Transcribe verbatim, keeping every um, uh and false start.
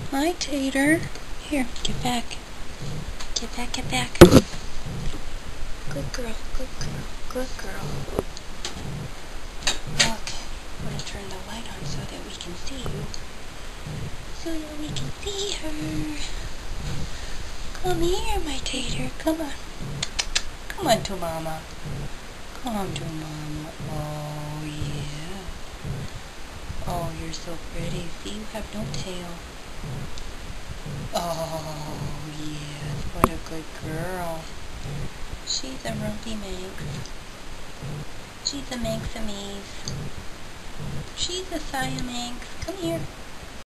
Hi, Tater. Here, get back. Get back, get back. Good girl, good girl, good girl. Okay, I'm gonna turn the light on so that we can see you. So that we can see her. Come here, my Tater. Come on. Come on to Mama. Come to Mama. Oh, yeah. Oh, you're so pretty. See, you have no tail. Oh, yes. What a good girl. She's a rumpy Manx. She's a Manxamese. She's a Siamanx. Come here.